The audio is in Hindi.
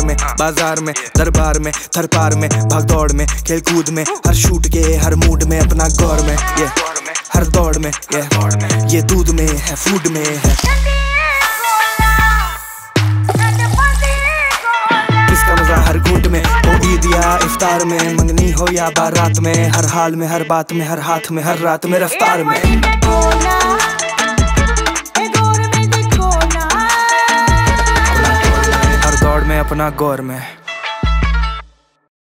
में, बाजार में, दरबार में, थर पार में, भाग दौड़ में, खेल कूद में, हर शूट के हर मूड में, अपना गौर में, ये हर दौड़ में, ये दूध में है, फूड में है। किसका मजा हर घूंट में, हो ईद या इफ्तार में, मंगनी हो या बारात में, हर हाल में, हर बात में, हर हाथ में, हर रात में, रफ्तार में। हर दौड़ में, अपना गौर में।